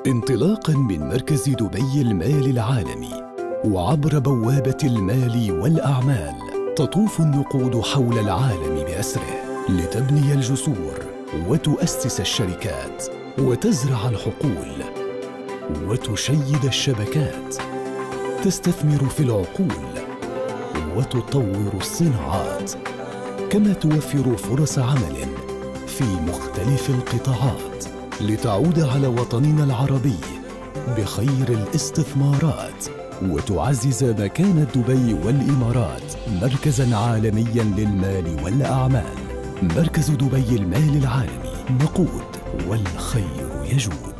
انطلاقاً من مركز دبي المال العالمي وعبر بوابة المال والأعمال، تطوف النقود حول العالم بأسره لتبني الجسور وتؤسس الشركات وتزرع الحقول وتشيد الشبكات، تستثمر في العقول وتطور الصناعات، كما توفر فرص عمل في مختلف القطاعات لتعود على وطننا العربي بخير الاستثمارات وتعزز مكانة دبي والإمارات مركزاً عالمياً للمال والأعمال. مركز دبي المال العالمي، نقود والخير يجود.